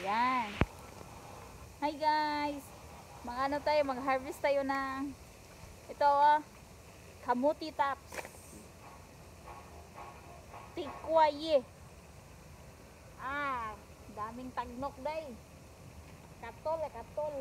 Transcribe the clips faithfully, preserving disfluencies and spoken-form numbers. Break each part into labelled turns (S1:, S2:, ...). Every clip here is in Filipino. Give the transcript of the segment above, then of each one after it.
S1: Ayan. Hi guys. Mag ano tayo, mag-harvest tayo ng ito oh, kamuti tops. Tikwaye. Ah, daming tagnok day. Katol, eh, katol.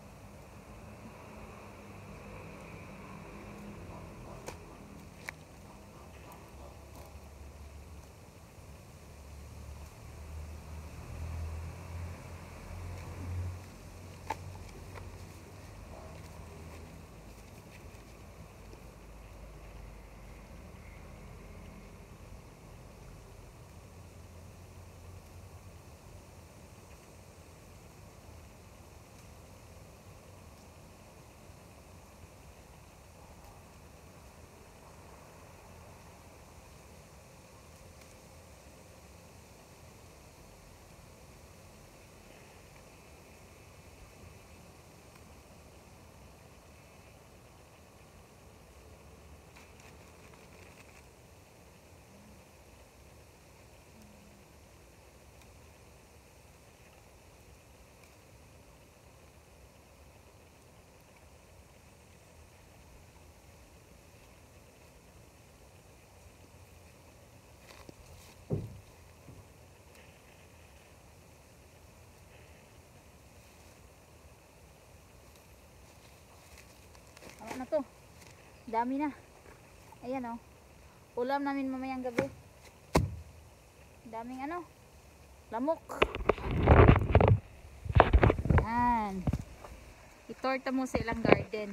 S1: Ano na to? Dami na. Ayan oh. Ulam namin mamayang gabi. Daming ano? Lamok. Ayan. Itorta mo sa ilang garden.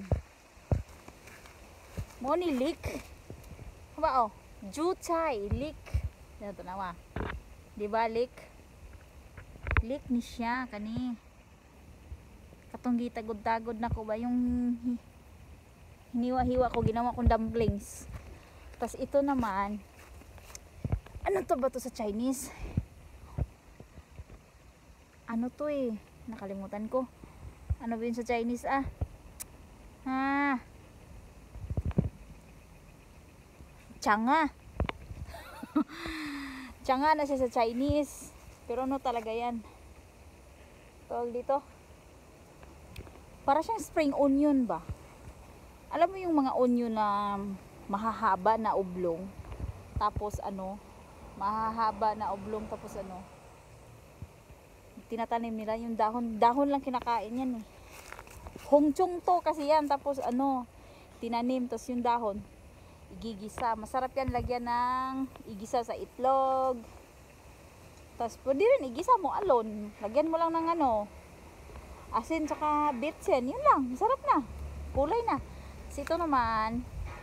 S1: Moni leek. Ba oh? Juchay leek. Dito na wa. Di ba leek? Leek ni siya kani. Katong gitagod-tagod na ko ba yung hiniwa-hiwa ko, ginawa kong dumplings. Tapos ito naman, ano to ba to sa Chinese? Ano to eh? Nakalimutan ko. Ano ba yun sa Chinese ah? Ha? Changa. Changa na siya sa Chinese. Pero ano talaga yan? Tawag dito. Para siyang spring onion ba? Alam mo yung mga onion na mahahaba na oblong, tapos ano, mahahaba na oblong, tapos ano, tinatanim nila yung dahon, dahon lang kinakain yan eh. Hongchong to kasi yan, tapos ano, tinanim, tapos yung dahon, igigisa. Masarap yan lagyan ng igisa sa itlog. Tapos pwede rin igisa mo alone, lagyan mo lang ng ano, asin tsaka bitsen, yun lang, masarap na, kulay na. Ito naman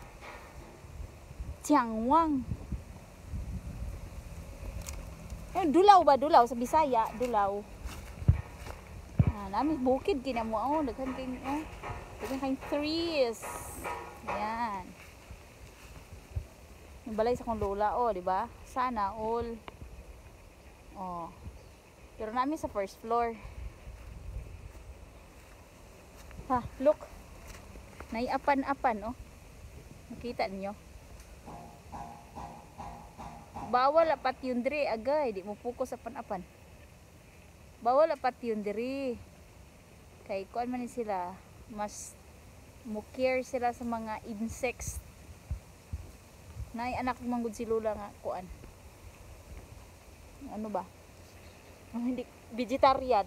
S1: tiangwang. Yung dulaw ba? Dulaw sa Bisaya, dulaw. Ah, namin bukid kinamo oh, daghan kay oh. Daghan kay trees. Yan. Yung balay sa kong lola oh, di ba? Sana all. Oh. Pero namin sa first floor. Ha, look. Naiapan-apan oh. Nakita niyo? Bawal apat yun diri agay, di mo focus sa pan-apan. Bawal apat yun diri. Kay kuan man ni sila, mas mo care sila sa mga insects. Nay anak manggod si Lula nga kuan. Ano ba? Hindi vegetarian.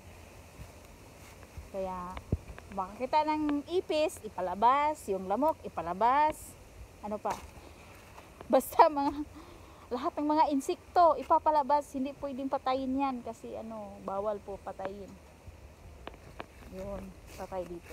S1: Kaya makakita ng ipis, ipalabas, yung lamok, ipalabas. Ano pa? Basta mga lahat ng mga insekto ipapalabas, hindi pwedeng patayin yan kasi ano, bawal po patayin. Yun, patay dito.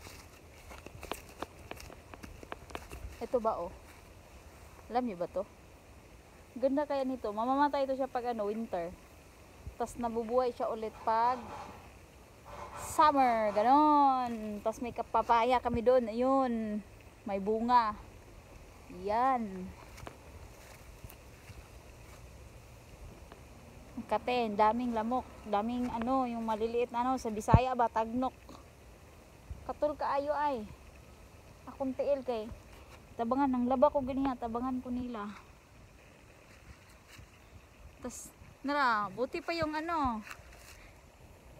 S1: Ito ba oh? Alam niyo ba to? Ganda kaya nito. Mamamatay ito siya pag ano, winter. Tapos nabubuhay siya ulit pag summer, ganon. Tapos may kapapaya kami doon. Ayun. May bunga. Yan. Kate, daming lamok. Daming ano, yung maliliit na ano, sa Bisaya ba, tagnok. Katul kaayo ay. Akong tiil kay. Tabangan, nang laba ko ganyan. Tabangan ko nila. Tapos, nara, buti pa yung ano,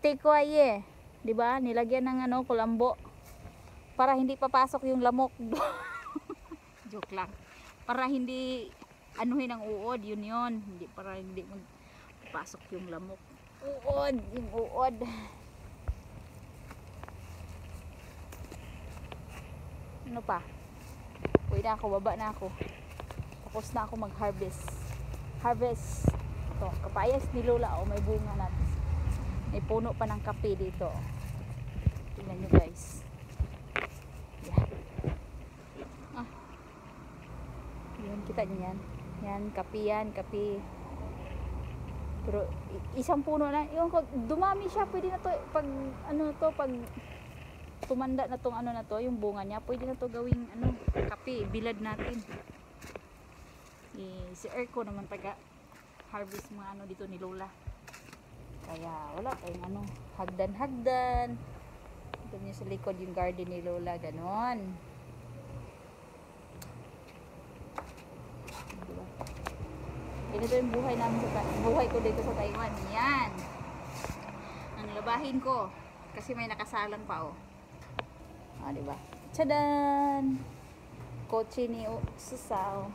S1: Stay quiet. 'Di ba? Nilagyan ng ano, kulambo para hindi papasok yung lamok. Joke lang. Para hindi anuhin ang uod, yun yun. Hindi para hindi magpasok yung lamok. Uod, yung uod. Ano pa? Uwi na ako, baba na ako. Tapos na ako mag-harvest. Harvest. Ito, kapayas ni Lola. O, may bunga natin. May puno pa ng kape dito. Tingnan nyo guys. Yan. Ah. Yan, kita nyo yan. Yan, kape yan, kape. Pero, isang puno na. Yung, dumami siya. Pwede na to, pag, ano to, pag tumanda na tong ano na to, yung bunga niya, pwede na to gawing, ano, kape. Bilad natin. Eh, si Erko naman taga harvest mga ano dito ni Lola. Kaya wala tayong ano, hagdan-hagdan. Ito niyo sa likod yung garden ni Lola, ganon. Diba? Ganito yung buhay namin sa buhay ko dito sa Taiwan. Yan. Ang labahin ko kasi may nakasalang pa oh. Ah, di ba? Tadan! Kotse ni Susaw.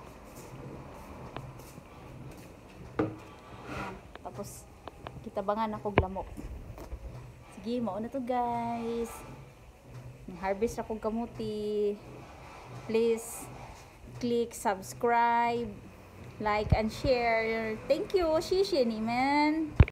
S1: Yan. Tapos kitabangan ako lamok. Sige, mauna to guys. Harvest ako kamuti. Please click subscribe, like and share. Thank you, shishi ni man.